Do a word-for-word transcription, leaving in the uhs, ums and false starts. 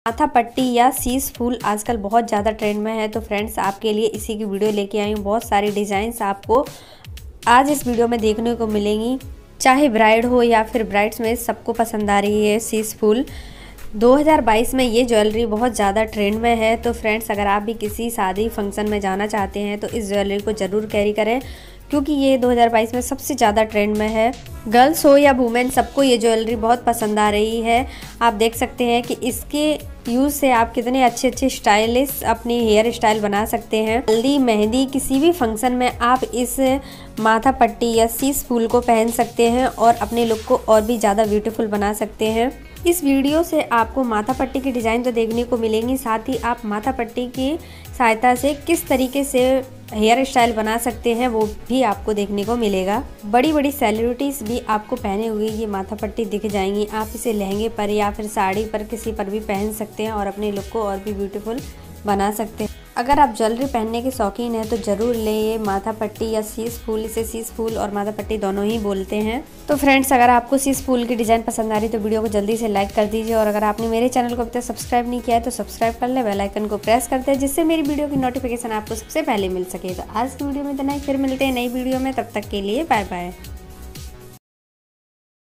माथा पट्टी या शीश फूल आजकल बहुत ज़्यादा ट्रेंड में है। तो फ्रेंड्स आपके लिए इसी की वीडियो लेके आई हूँ। बहुत सारी डिज़ाइंस आपको आज इस वीडियो में देखने को मिलेंगी। चाहे ब्राइड हो या फिर ब्राइड्स में सबको पसंद आ रही है शीश फूल। दो हज़ार बाईस में ये ज्वेलरी बहुत ज़्यादा ट्रेंड में है। तो फ्रेंड्स अगर आप भी किसी शादी फंक्शन में जाना चाहते हैं तो इस ज्वेलरी को ज़रूर कैरी करें, क्योंकि ये दो हज़ार बाईस में सबसे ज़्यादा ट्रेंड में है। गर्ल्स हो या वुमेन सबको ये ज्वेलरी बहुत पसंद आ रही है। आप देख सकते हैं कि इसके यूज़ से आप कितने अच्छे अच्छे स्टाइलिश अपनी हेयर स्टाइल बना सकते हैं। हल्दी मेहंदी किसी भी फंक्शन में आप इस माथा पट्टी या शीश फूल को पहन सकते हैं और अपने लुक को और भी ज़्यादा ब्यूटीफुल बना सकते हैं। इस वीडियो से आपको माथा पट्टी की डिज़ाइन तो देखने को मिलेंगी, साथ ही आप माथा पट्टी की सहायता से किस तरीके से हेयर स्टाइल बना सकते हैं वो भी आपको देखने को मिलेगा। बड़ी बड़ी सेलिब्रिटीज़ भी आपको पहने हुए ये माथा पट्टी दिख जाएंगी। आप इसे लहंगे पर या फिर साड़ी पर किसी पर भी पहन सकते हैं और अपने लुक को और भी ब्यूटीफुल बना सकते हैं। अगर आप ज्वेलरी पहनने के शौकीन हैं तो ज़रूर लें ये माथा पट्टी या शीश फूल। इसे शीश फूल और माथा पट्टी दोनों ही बोलते हैं। तो फ्रेंड्स अगर आपको शीश फूल की डिज़ाइन पसंद आ रही तो वीडियो को जल्दी से लाइक कर दीजिए, और अगर आपने मेरे चैनल को अभी तक सब्सक्राइब नहीं किया है तो सब्सक्राइब कर ले, बेल आइकन को प्रेस करते हैं जिससे मेरी वीडियो की नोटिफिकेशन आपको सबसे पहले मिल सके। तो आज की वीडियो में इतना ही, फिर मिलते हैं नई वीडियो में। तब तक के लिए बाय बाय।